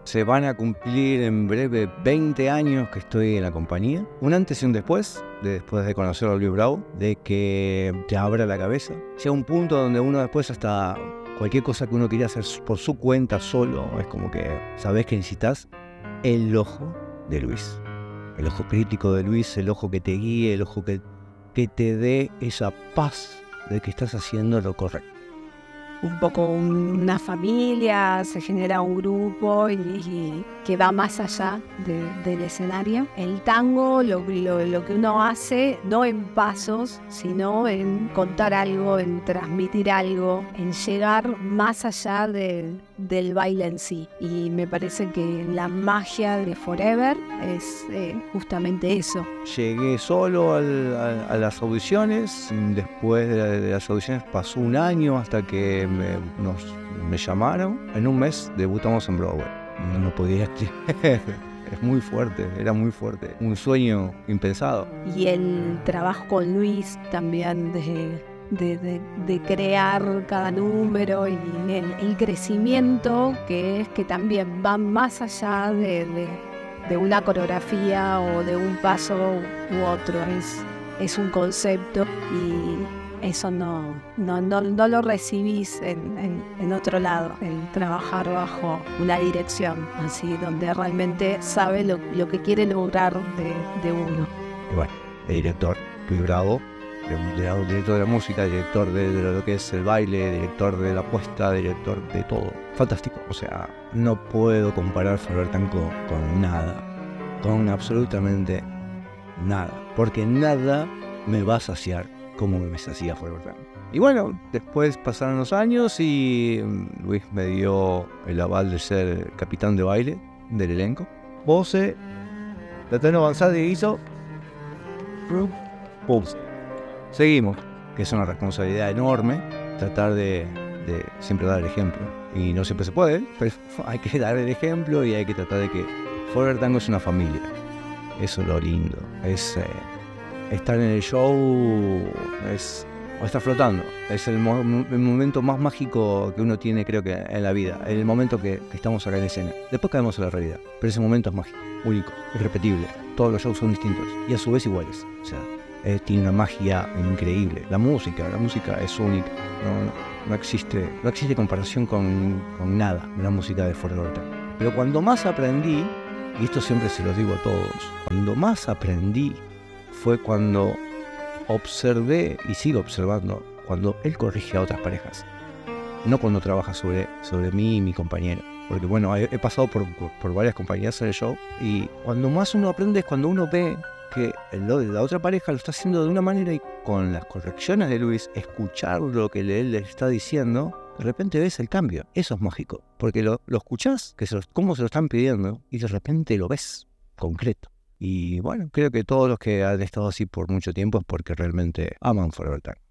Se van a cumplir en breve 20 años que estoy en la compañía. Un antes y un después de conocer a Luis Bravo, de que te abra la cabeza. Llega un punto donde uno después hasta cualquier cosa que uno quería hacer por su cuenta solo, es como que sabes que necesitas el ojo de Luis. El ojo crítico de Luis, el ojo que te guíe, el ojo que te dé esa paz de que estás haciendo lo correcto. Un poco una familia, se genera un grupo y que va más allá del escenario. El tango, lo que uno hace, no en pasos, sino en contar algo, en transmitir algo, en llegar más allá del baile en sí. Y me parece que la magia de Forever es justamente eso. Llegué solo a las audiciones. Después de las audiciones pasó un año hasta que me llamaron. En un mes debutamos en Broadway. No podía creer. Es muy fuerte, era muy fuerte. Un sueño impensado. Y el trabajo con Luis también de crear cada número y el crecimiento que también va más allá de una coreografía o de un paso u otro. Es un concepto y eso no lo recibís en otro lado, el trabajar bajo una dirección así, donde realmente sabe lo que quiere lograr de uno. Y bueno, el director, Luis Bravo, director de la música, director de lo que es el baile, director de la puesta, director de todo. Fantástico, o sea, no puedo comparar Forever Tango con nada, con absolutamente nada, porque nada me va a saciar como me sacia Forever Tango. Y bueno, después pasaron los años y Luis me dio el aval de ser capitán de baile del elenco. Voce, la tengo avanzada y hizo... ¡Pum! Seguimos, que es una responsabilidad enorme, tratar de siempre dar el ejemplo. Y no siempre se puede, pero hay que dar el ejemplo y hay que tratar de que Forever Tango es una familia. Eso es lo lindo, es estar en el show, o estar flotando. Es el momento más mágico que uno tiene, creo que en la vida. El momento que estamos acá en escena. Después caemos en la realidad, pero ese momento es mágico, único, irrepetible. Todos los shows son distintos y a su vez iguales. O sea, tiene una magia increíble. La música es única. No existe comparación con nada de la música de Forever Tango. Pero cuando más aprendí, y esto siempre se los digo a todos, cuando más aprendí fue cuando observé y sigo observando cuando él corrige a otras parejas, no cuando trabaja sobre mí y mi compañero. Porque bueno, he pasado por varias compañías en el show y cuando más uno aprende es cuando uno ve que la otra pareja lo está haciendo de una manera y con las correcciones de Luis, escuchar lo que él le está diciendo, de repente ves el cambio. Eso es mágico, porque lo escuchás, cómo se lo están pidiendo y de repente lo ves concreto. Y bueno, creo que todos los que han estado así por mucho tiempo es porque realmente aman Forever Tango.